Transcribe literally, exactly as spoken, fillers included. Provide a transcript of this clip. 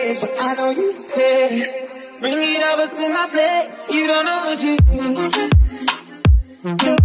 ways, but I know you care. Bring it over to my plate. You don't know what you do.